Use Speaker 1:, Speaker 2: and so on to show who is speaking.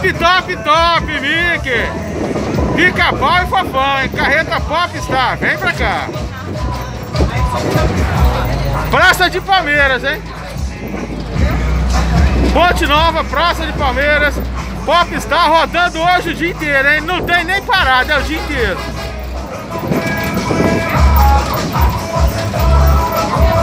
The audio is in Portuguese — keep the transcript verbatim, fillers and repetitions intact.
Speaker 1: Top, top, top, Mickey! Pica-pau e fofão, hein? Carreta Popstar, vem pra cá! Praça de Palmeiras, hein? Ponte Nova, Praça de Palmeiras, Popstar rodando hoje o dia inteiro, hein? Não tem nem parada, é o dia inteiro.